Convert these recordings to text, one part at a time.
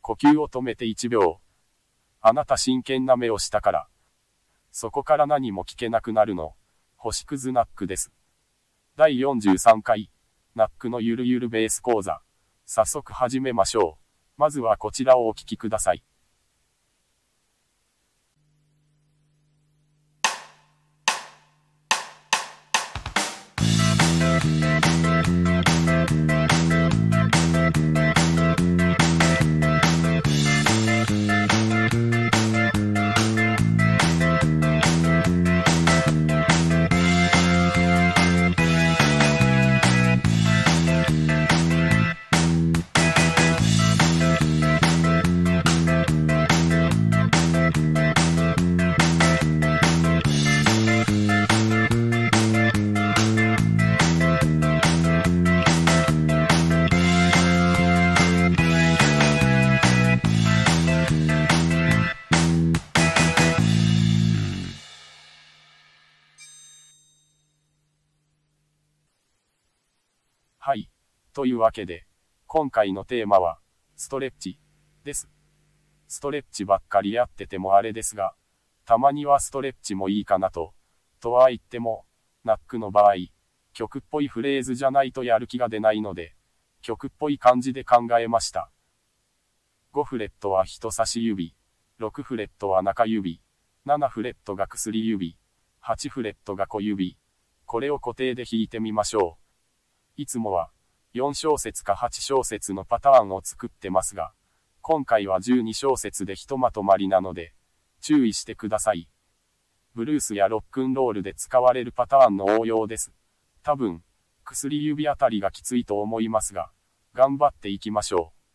呼吸を止めて1秒。あなた真剣な目をしたから。そこから何も聞けなくなるの。星屑ナックです。第43回、ナックのゆるゆるベース講座。早速始めましょう。まずはこちらをお聞きください。はい。というわけで、今回のテーマは、ストレッチ、です。ストレッチばっかりやっててもあれですが、たまにはストレッチもいいかなと。とは言っても、ナックの場合、曲っぽいフレーズじゃないとやる気が出ないので、曲っぽい感じで考えました。5フレットは人差し指、6フレットは中指、7フレットが薬指、8フレットが小指。これを固定で弾いてみましょう。いつもは4小節か8小節のパターンを作ってますが、今回は12小節でひとまとまりなので、注意してください。ブルースやロックンロールで使われるパターンの応用です。多分、薬指あたりがきついと思いますが、頑張っていきましょう。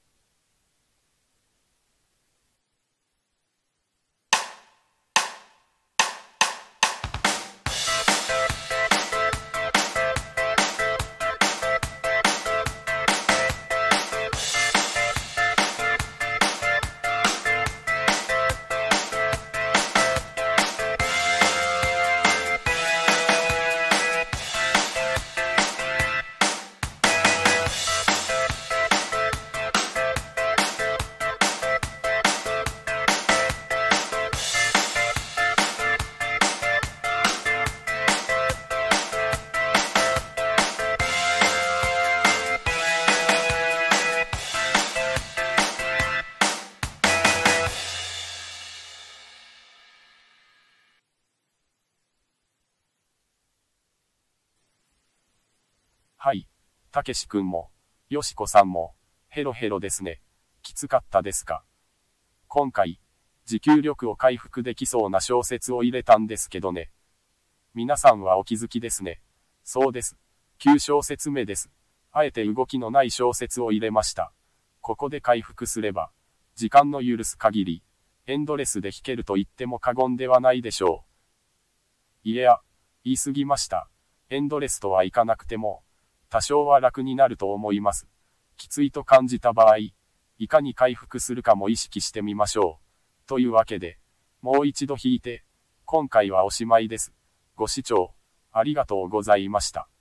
はい。たけしくんも、よしこさんも、ヘロヘロですね。きつかったですか？今回、持久力を回復できそうな小説を入れたんですけどね。皆さんはお気づきですね。そうです。9小節目です。あえて動きのない小説を入れました。ここで回復すれば、時間の許す限り、エンドレスで弾けると言っても過言ではないでしょう。いや、言い過ぎました。エンドレスとはいかなくても、多少は楽になると思います。きついと感じた場合、いかに回復するかも意識してみましょう。というわけで、もう一度弾いて、今回はおしまいです。ご視聴、ありがとうございました。